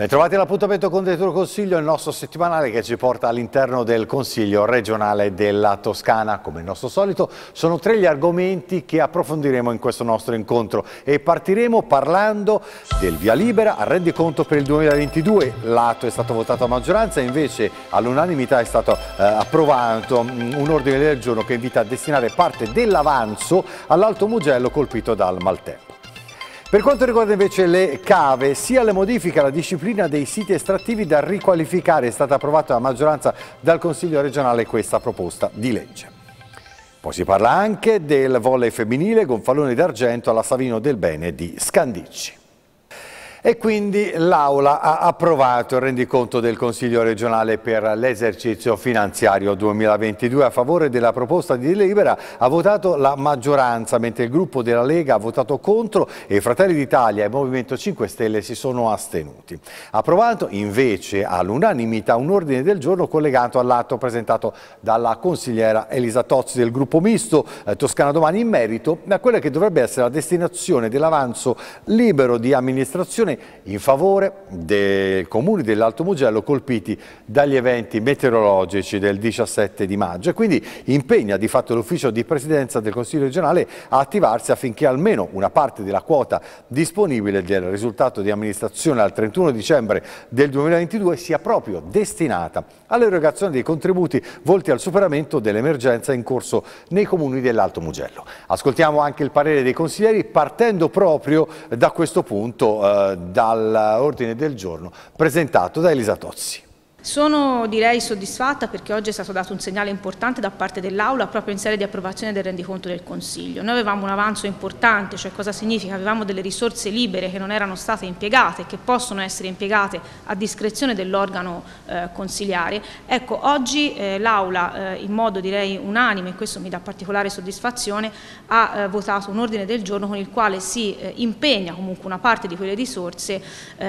Bentrovati all'appuntamento con Dentro Consiglio, il nostro settimanale che ci porta all'interno del Consiglio regionale della Toscana. Come il nostro solito, sono 3 gli argomenti che approfondiremo in questo nostro incontro e partiremo parlando del via libera al rendiconto per il 2022. L'atto è stato votato a maggioranza e invece all'unanimità è stato approvato un ordine del giorno che invita a destinare parte dell'avanzo all'Alto Mugello colpito dal maltempo. Per quanto riguarda invece le cave, sia le modifiche alla disciplina dei siti estrattivi da riqualificare è stata approvata a maggioranza dal Consiglio regionale questa proposta di legge. Poi si parla anche del volley femminile Gonfaloni d'Argento alla Savino del Bene di Scandicci. E quindi l'Aula ha approvato il rendiconto del Consiglio regionale per l'esercizio finanziario 2022. A favore della proposta di delibera ha votato la maggioranza, mentre il gruppo della Lega ha votato contro e Fratelli d'Italia e Movimento 5 Stelle si sono astenuti. Approvato invece all'unanimità un ordine del giorno collegato all'atto presentato dalla consigliera Elisa Tozzi del gruppo misto Toscana Domani in merito a quella che dovrebbe essere la destinazione dell'avanzo libero di amministrazione in favore dei comuni dell'Alto Mugello colpiti dagli eventi meteorologici del 17 di maggio e quindi impegna di fatto l'ufficio di presidenza del Consiglio regionale a attivarsi affinché almeno una parte della quota disponibile del risultato di amministrazione al 31 dicembre del 2022 sia proprio destinata all'erogazione dei contributi volti al superamento dell'emergenza in corso nei comuni dell'Alto Mugello. Ascoltiamo anche il parere dei consiglieri partendo proprio da questo punto dall'ordine del giorno presentato da Elisa Tozzi. Sono direi soddisfatta perché oggi è stato dato un segnale importante da parte dell'Aula proprio in sede di approvazione del rendiconto del Consiglio. Noi avevamo un avanzo importante, cioè cosa significa? Avevamo delle risorse libere che non erano state impiegate e che possono essere impiegate a discrezione dell'organo consiliare. Ecco, oggi l'Aula in modo direi unanime, e questo mi dà particolare soddisfazione, ha votato un ordine del giorno con il quale si impegna comunque una parte di quelle risorse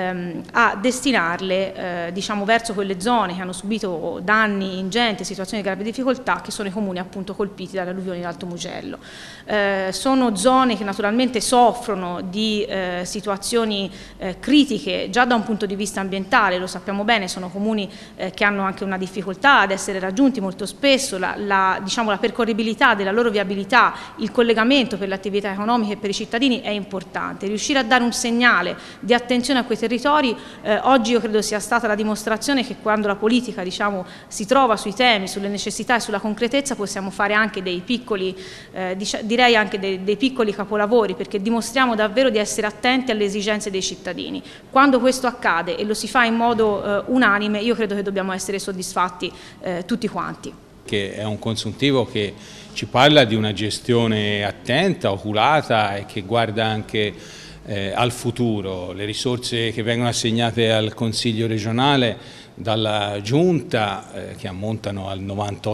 a destinarle diciamo verso quelle zone che hanno subito danni ingenti, situazioni di grave difficoltà, che sono i comuni appunto colpiti dalle alluvioni dell'Alto Mugello. Sono zone che naturalmente soffrono di situazioni critiche già da un punto di vista ambientale, lo sappiamo bene, sono comuni che hanno anche una difficoltà ad essere raggiunti molto spesso, diciamo, la percorribilità della loro viabilità, il collegamento per le attività economiche e per i cittadini è importante. Riuscire a dare un segnale di attenzione a quei territori oggi io credo sia stata la dimostrazione che quando la politica diciamo, si trova sui temi, sulle necessità e sulla concretezza possiamo fare anche dei piccoli, direi anche dei piccoli capolavori, perché dimostriamo davvero di essere attenti alle esigenze dei cittadini. Quando questo accade e lo si fa in modo unanime, io credo che dobbiamo essere soddisfatti tutti quanti. Che è un consuntivo che ci parla di una gestione attenta, oculata e che guarda anche al futuro. Le risorse che vengono assegnate al Consiglio regionale dalla Giunta, che ammontano al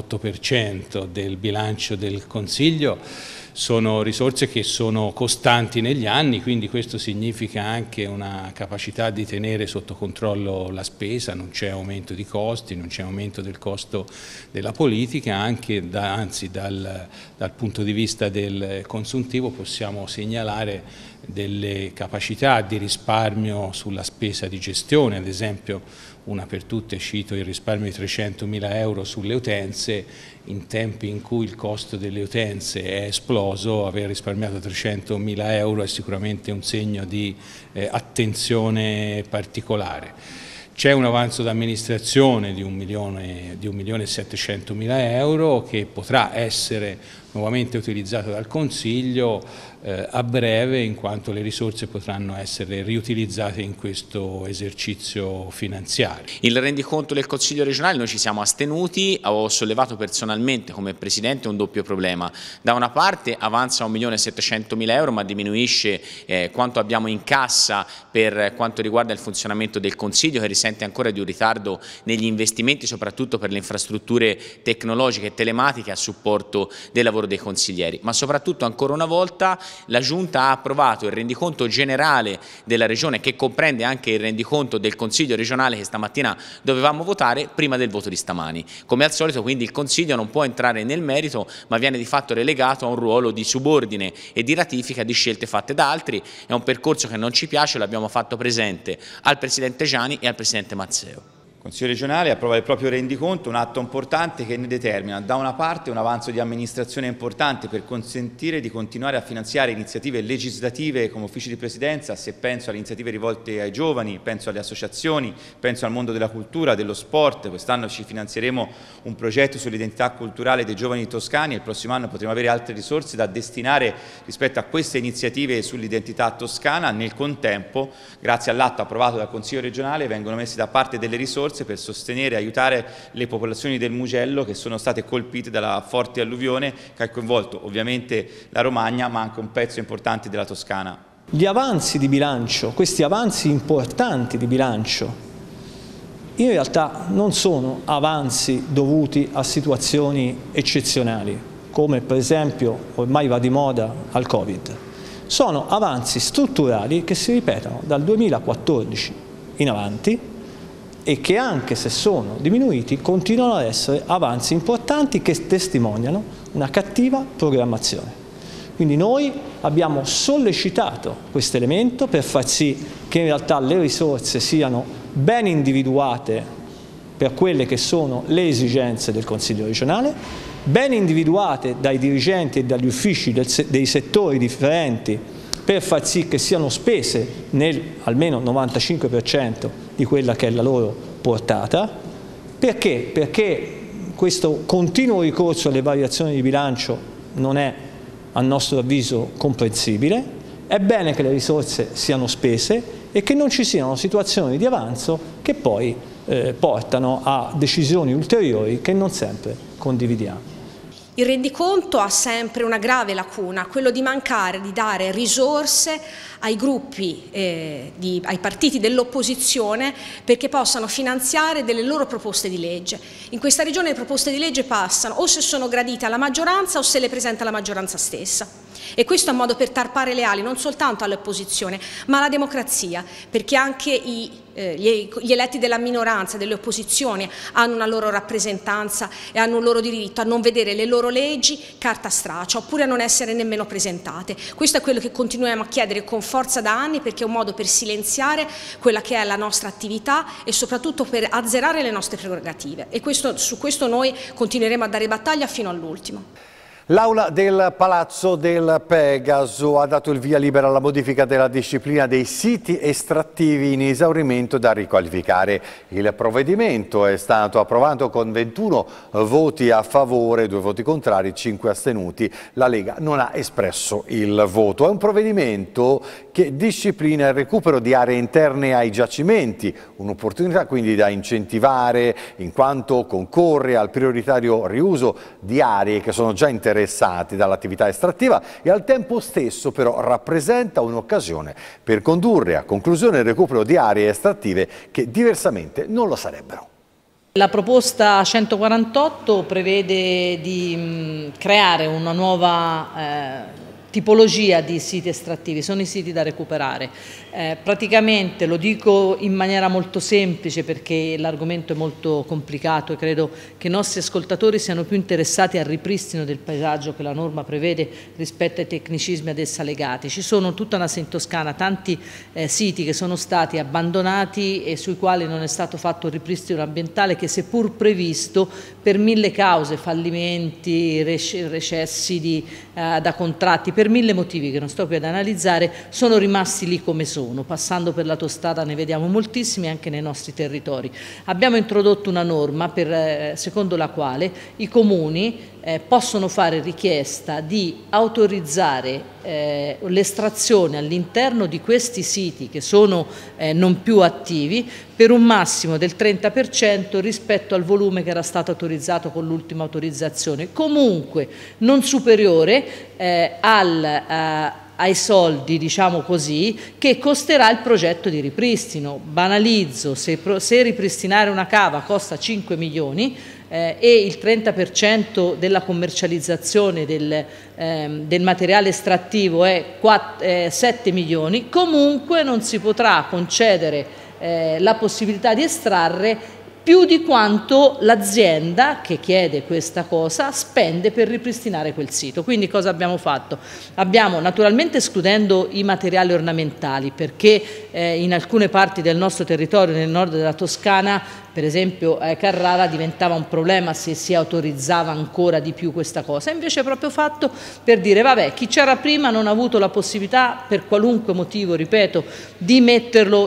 98% del bilancio del Consiglio, sono risorse che sono costanti negli anni, quindi questo significa anche una capacità di tenere sotto controllo la spesa, non c'è aumento di costi, non c'è aumento del costo della politica, anche anzi dal punto di vista del consuntivo possiamo segnalare delle capacità di risparmio sulla spesa di gestione, ad esempio una per tutte cito il risparmio di 300.000 euro sulle utenze. In tempi in cui il costo delle utenze è esploso, aver risparmiato 300.000 euro è sicuramente un segno di attenzione particolare. C'è un avanzo d'amministrazione di 1.700.000 euro che potrà essere nuovamente utilizzato dal Consiglio a breve, in quanto le risorse potranno essere riutilizzate in questo esercizio finanziario. Il rendiconto del Consiglio regionale noi ci siamo astenuti, ho sollevato personalmente come Presidente un doppio problema. Da una parte avanza 1.700.000 euro ma diminuisce quanto abbiamo in cassa per quanto riguarda il funzionamento del Consiglio, che risente ancora di un ritardo negli investimenti soprattutto per le infrastrutture tecnologiche e telematiche a supporto dei lavoratori lavoro dei consiglieri, ma soprattutto ancora una volta la Giunta ha approvato il rendiconto generale della Regione, che comprende anche il rendiconto del Consiglio regionale che stamattina dovevamo votare prima del voto di stamani. Come al solito quindi il Consiglio non può entrare nel merito, ma viene di fatto relegato a un ruolo di subordine e di ratifica di scelte fatte da altri. È un percorso che non ci piace, l'abbiamo fatto presente al Presidente Giani e al Presidente Mazzeo. Il Consiglio regionale approva il proprio rendiconto, un atto importante che ne determina da una parte un avanzo di amministrazione importante per consentire di continuare a finanziare iniziative legislative come uffici di presidenza, se penso alle iniziative rivolte ai giovani, penso alle associazioni, penso al mondo della cultura, dello sport. Quest'anno ci finanzieremo un progetto sull'identità culturale dei giovani toscani e il prossimo anno potremo avere altre risorse da destinare rispetto a queste iniziative sull'identità toscana. Nel contempo, grazie all'atto approvato dal Consiglio regionale, vengono messe da parte delle risorse per sostenere e aiutare le popolazioni del Mugello che sono state colpite dalla forte alluvione che ha coinvolto ovviamente la Romagna ma anche un pezzo importante della Toscana. Gli avanzi di bilancio, questi avanzi importanti di bilancio, in realtà non sono avanzi dovuti a situazioni eccezionali, come per esempio ormai va di moda al Covid. Sono avanzi strutturali che si ripetono dal 2014 in avanti e che anche se sono diminuiti continuano ad essere avanzi importanti che testimoniano una cattiva programmazione. Quindi noi abbiamo sollecitato questo elemento per far sì che in realtà le risorse siano ben individuate per quelle che sono le esigenze del Consiglio regionale, ben individuate dai dirigenti e dagli uffici dei settori differenti per far sì che siano spese nel almeno 95% di quella che è la loro portata. Perché? Perché questo continuo ricorso alle variazioni di bilancio non è, a nostro avviso, comprensibile. È bene che le risorse siano spese e che non ci siano situazioni di avanzo che poi portano a decisioni ulteriori che non sempre condividiamo. Il rendiconto ha sempre una grave lacuna, quello di mancare di dare risorse ai gruppi, ai partiti dell'opposizione perché possano finanziare delle loro proposte di legge. In questa regione le proposte di legge passano o se sono gradite alla maggioranza o se le presenta la maggioranza stessa. E questo è un modo per tarpare le ali non soltanto all'opposizione ma alla democrazia, perché anche gli eletti della minoranza, delle opposizioni hanno una loro rappresentanza e hanno un loro diritto a non vedere le loro leggi carta straccia oppure a non essere nemmeno presentate. Questo è quello che continuiamo a chiedere con forza da anni, perché è un modo per silenziare quella che è la nostra attività e soprattutto per azzerare le nostre prerogative, e su questo noi continueremo a dare battaglia fino all'ultimo. L'Aula del Palazzo del Pegaso ha dato il via libera alla modifica della disciplina dei siti estrattivi in esaurimento da riqualificare. Il provvedimento è stato approvato con 21 voti a favore, 2 voti contrari, 5 astenuti. La Lega non ha espresso il voto. È un provvedimento che disciplina il recupero di aree interne ai giacimenti, un'opportunità quindi da incentivare in quanto concorre al prioritario riuso di aree che sono già interessati dall'attività estrattiva e al tempo stesso però rappresenta un'occasione per condurre a conclusione il recupero di aree estrattive che diversamente non lo sarebbero. La proposta 148 prevede di creare una nuova tipologia di siti estrattivi, sono i siti da recuperare. Praticamente, lo dico in maniera molto semplice perché l'argomento è molto complicato e credo che i nostri ascoltatori siano più interessati al ripristino del paesaggio che la norma prevede rispetto ai tecnicismi ad essa legati. Ci sono tutta una in Toscana tanti siti che sono stati abbandonati e sui quali non è stato fatto il ripristino ambientale che, seppur previsto, per 1000 cause, fallimenti, recessi da contratti, per 1000 motivi che non sto qui ad analizzare, sono rimasti lì come sono. Passando per la Tostata ne vediamo moltissimi anche nei nostri territori. Abbiamo introdotto una norma secondo la quale i comuni possono fare richiesta di autorizzare l'estrazione all'interno di questi siti che sono non più attivi per un massimo del 30% rispetto al volume che era stato autorizzato con l'ultima autorizzazione, comunque non superiore ai soldi, diciamo così, che costerà il progetto di ripristino. Banalizzo, se ripristinare una cava costa 5 milioni, e il 30% della commercializzazione del materiale estrattivo è 7 milioni, comunque non si potrà concedere la possibilità di estrarre più di quanto l'azienda che chiede questa cosa spende per ripristinare quel sito. Quindi cosa abbiamo fatto? Abbiamo, naturalmente escludendo i materiali ornamentali, perché in alcune parti del nostro territorio, nel nord della Toscana, per esempio Carrara, diventava un problema se si autorizzava ancora di più questa cosa. Invece è proprio fatto per dire, vabbè, chi c'era prima non ha avuto la possibilità, per qualunque motivo, ripeto, di metterlo,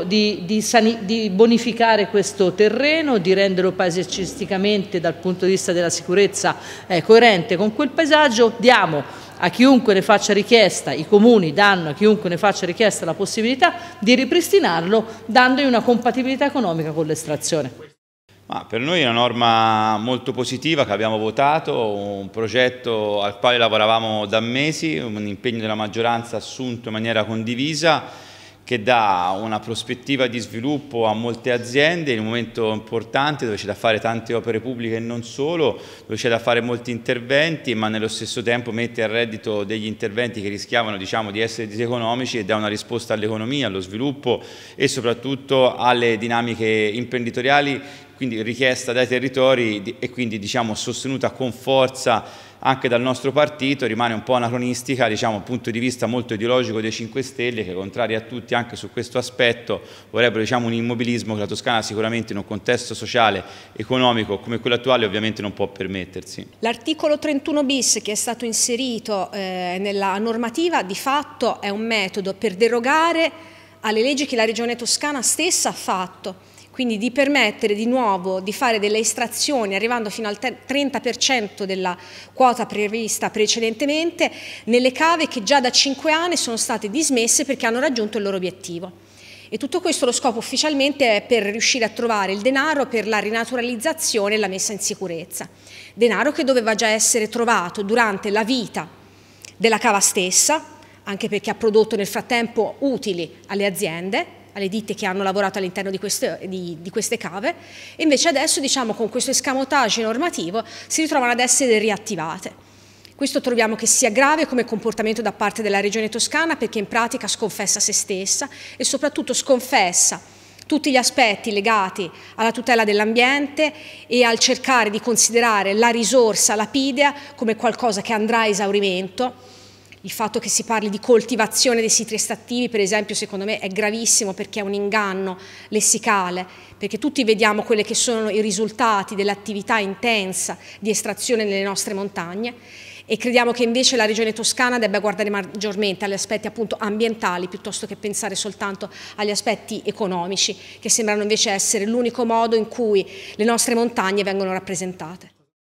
di bonificare questo terreno, di renderlo paesaggisticamente dal punto di vista della sicurezza coerente con quel paesaggio. Diamo a chiunque ne faccia richiesta, i comuni danno a chiunque ne faccia richiesta la possibilità di ripristinarlo, dandogli una compatibilità economica con l'estrazione. Ma per noi è una norma molto positiva che abbiamo votato, un progetto al quale lavoravamo da mesi, un impegno della maggioranza assunto in maniera condivisa, che dà una prospettiva di sviluppo a molte aziende in un momento importante dove c'è da fare tante opere pubbliche e non solo, dove c'è da fare molti interventi, ma nello stesso tempo mette a reddito degli interventi che rischiavano, diciamo, di essere diseconomici e dà una risposta all'economia, allo sviluppo e soprattutto alle dinamiche imprenditoriali, quindi richiesta dai territori e quindi, diciamo, sostenuta con forza anche dal nostro partito. Rimane un po' anacronistica, diciamo, dal punto di vista molto ideologico dei 5 Stelle, che contrari a tutti anche su questo aspetto vorrebbero, diciamo, un immobilismo che la Toscana sicuramente in un contesto sociale, economico come quello attuale ovviamente non può permettersi. L'articolo 31 bis che è stato inserito nella normativa di fatto è un metodo per derogare alle leggi che la Regione Toscana stessa ha fatto. Quindi di permettere di nuovo di fare delle estrazioni arrivando fino al 30% della quota prevista precedentemente nelle cave che già da 5 anni sono state dismesse perché hanno raggiunto il loro obiettivo. E tutto questo lo scopo ufficialmente è per riuscire a trovare il denaro per la rinaturalizzazione e la messa in sicurezza. Denaro che doveva già essere trovato durante la vita della cava stessa, anche perché ha prodotto nel frattempo utili alle aziende, alle ditte che hanno lavorato all'interno di queste cave, e invece adesso, diciamo, con questo escamotage normativo si ritrovano ad essere riattivate. Questo troviamo che sia grave come comportamento da parte della Regione Toscana, perché in pratica sconfessa se stessa e soprattutto sconfessa tutti gli aspetti legati alla tutela dell'ambiente e al cercare di considerare la risorsa lapidea come qualcosa che andrà a esaurimento. Il fatto che si parli di coltivazione dei siti estrattivi, per esempio, secondo me è gravissimo perché è un inganno lessicale, perché tutti vediamo quelli che sono i risultati dell'attività intensa di estrazione nelle nostre montagne e crediamo che invece la Regione Toscana debba guardare maggiormente agli aspetti appunto ambientali piuttosto che pensare soltanto agli aspetti economici, che sembrano invece essere l'unico modo in cui le nostre montagne vengono rappresentate.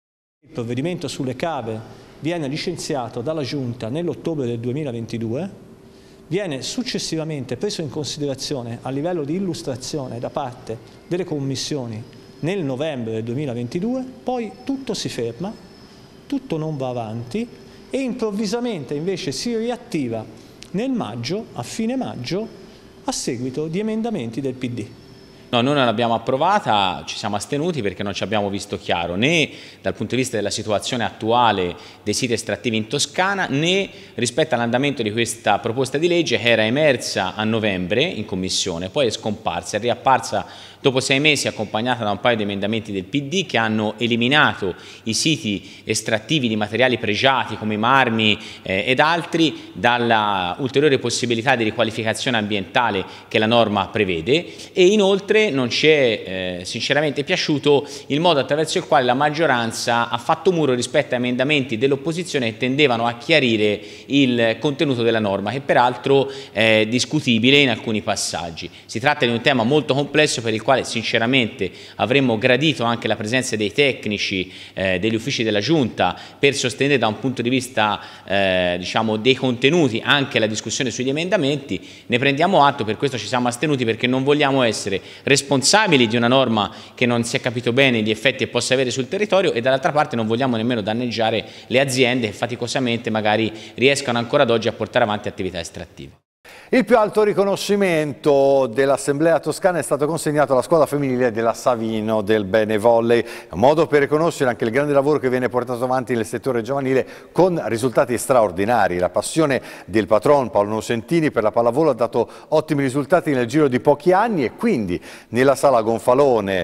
Il provvedimento sulle cave viene licenziato dalla Giunta nell'ottobre del 2022, viene successivamente preso in considerazione a livello di illustrazione da parte delle commissioni nel novembre del 2022, poi tutto si ferma, tutto non va avanti e improvvisamente invece si riattiva nel maggio, a fine maggio, a seguito di emendamenti del PD. No, noi non l'abbiamo approvata, ci siamo astenuti perché non ci abbiamo visto chiaro né dal punto di vista della situazione attuale dei siti estrattivi in Toscana né rispetto all'andamento di questa proposta di legge che era emersa a novembre in commissione, poi è scomparsa, è riapparsa dopo 6 mesi accompagnata da un paio di emendamenti del PD che hanno eliminato i siti estrattivi di materiali pregiati come i marmi ed altri dalla ulteriore possibilità di riqualificazione ambientale che la norma prevede e inoltre non ci è sinceramente piaciuto il modo attraverso il quale la maggioranza ha fatto muro rispetto a emendamenti dell'opposizione che tendevano a chiarire il contenuto della norma, che peraltro è discutibile in alcuni passaggi. Si tratta di un tema molto complesso per il quale sinceramente avremmo gradito anche la presenza dei tecnici degli uffici della Giunta per sostenere da un punto di vista diciamo dei contenuti anche la discussione sugli emendamenti. Ne prendiamo atto, per questo ci siamo astenuti, perché non vogliamo essere responsabili di una norma che non si è capito bene gli effetti che possa avere sul territorio e dall'altra parte non vogliamo nemmeno danneggiare le aziende che faticosamente magari riescano ancora ad oggi a portare avanti attività estrattive. Il più alto riconoscimento dell'Assemblea toscana è stato consegnato alla squadra femminile della Savino del Bene Volley, un modo per riconoscere anche il grande lavoro che viene portato avanti nel settore giovanile con risultati straordinari. La passione del patron Paolo Nocentini per la pallavolo ha dato ottimi risultati nel giro di pochi anni e quindi nella sala gonfalone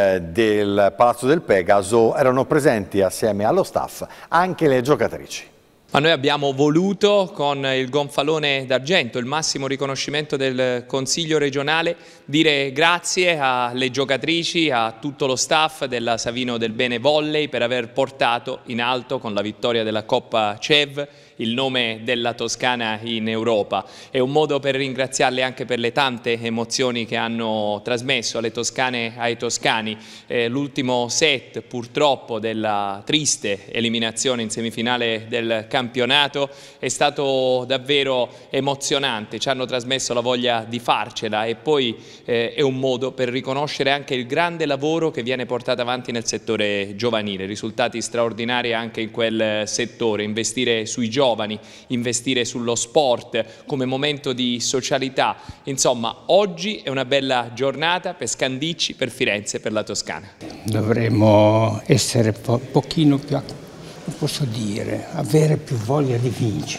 del Palazzo del Pegaso erano presenti assieme allo staff anche le giocatrici. Ma noi abbiamo voluto con il gonfalone d'argento, il massimo riconoscimento del Consiglio regionale, dire grazie alle giocatrici, a tutto lo staff della Savino del Bene Volley per aver portato in alto con la vittoria della Coppa CEV il nome della Toscana in Europa. È un modo per ringraziarle anche per le tante emozioni che hanno trasmesso alle toscane e ai toscani. L'ultimo set purtroppo della triste eliminazione in semifinale del campionato è stato davvero emozionante, ci hanno trasmesso la voglia di farcela e poi è un modo per riconoscere anche il grande lavoro che viene portato avanti nel settore giovanile, risultati straordinari anche in quel settore, investire sui giovani, investire sullo sport come momento di socialità. Insomma, oggi è una bella giornata per Scandicci, per Firenze, per la Toscana. Dovremmo essere un pochino più, non posso dire, avere più voglia di vincere,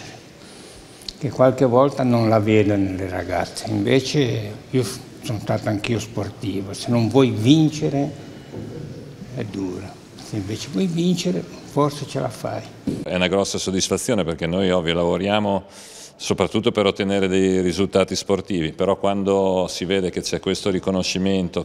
che qualche volta non la vedo nelle ragazze. Invece io sono stato anch'io sportivo, se non vuoi vincere è dura, se invece vuoi vincere forse ce la fai. È una grossa soddisfazione perché noi ovvio lavoriamo soprattutto per ottenere dei risultati sportivi, però quando si vede che c'è questo riconoscimento,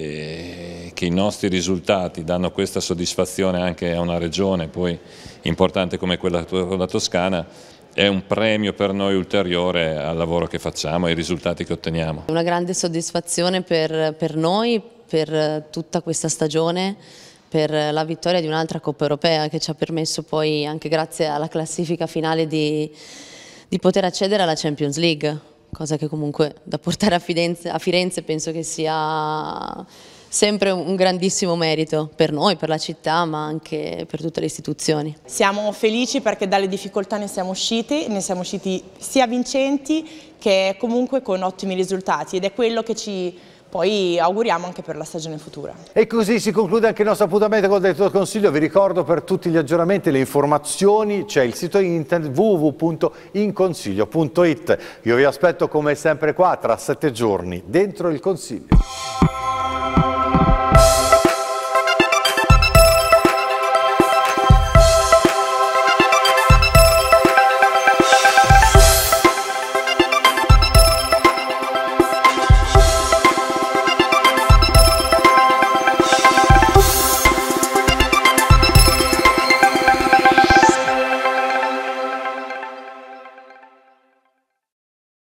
che i nostri risultati danno questa soddisfazione anche a una regione poi importante come quella la Toscana, è un premio per noi ulteriore al lavoro che facciamo e ai risultati che otteniamo. Una grande soddisfazione per noi, per tutta questa stagione, per la vittoria di un'altra Coppa Europea che ci ha permesso poi, anche grazie alla classifica finale, di poter accedere alla Champions League, cosa che comunque da portare a Firenze penso che sia sempre un grandissimo merito per noi, per la città, ma anche per tutte le istituzioni. Siamo felici perché dalle difficoltà ne siamo usciti sia vincenti che comunque con ottimi risultati ed è quello che ci poi auguriamo anche per la stagione futura. E così si conclude anche il nostro appuntamento con il Direttore del Consiglio. Vi ricordo per tutti gli aggiornamenti e le informazioni c'è il sito internet www.inconsiglio.it. Io vi aspetto come sempre qua tra 7 giorni dentro il Consiglio.